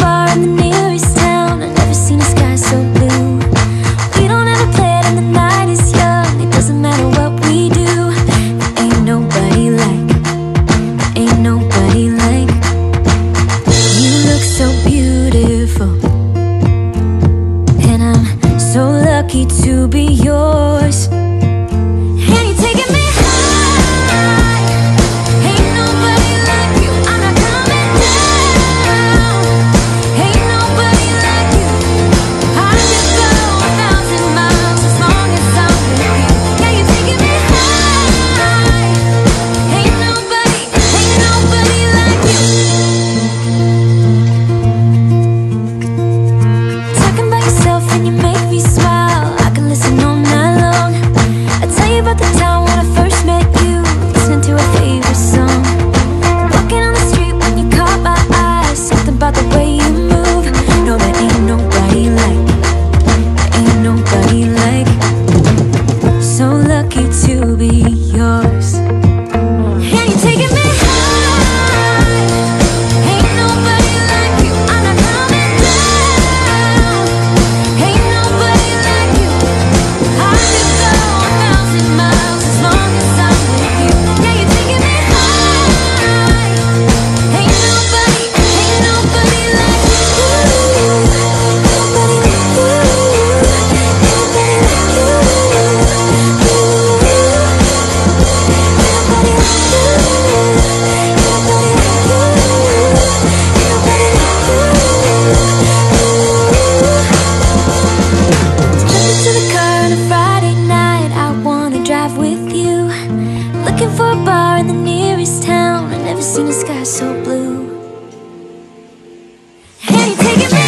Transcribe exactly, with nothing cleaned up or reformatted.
bar in the nearest town. I've never seen a sky so blue. We don't have a plan and the night is young. It doesn't matter what we do. There ain't nobody like, there ain't nobody like. You look so beautiful, and I'm so lucky to be yours. And you're taking me high. Ain't nobody like you. I'm not coming down. Ain't nobody like you. I could go a thousand miles as long as I'm with you. Yeah, you're taking me high. Ain't nobody, ain't nobody like you. Talking about yourself and you make me smile. I can listen all night long. I tell you about the time when I first met you, listening to a favorite song. Walking on the street when you caught my eyes, something about the way you move. No, there ain't nobody like, there ain't nobody like. So lucky to be yours. And you're taking me high. Ain't nobody like you. I'm not coming down. Ain't nobody like you. I could go a thousand miles as long as I'm with you. Yeah, you're taking me high. Ain't nobody, ain't nobody like you. Nobody like you. Nobody like you. Nobody like you. Nobody like you. Nobody like you. Jump into the car on a Friday night. I wanna drive with you. Looking for a bar in the nearest town. I've never seen a sky so blue. And you're taking me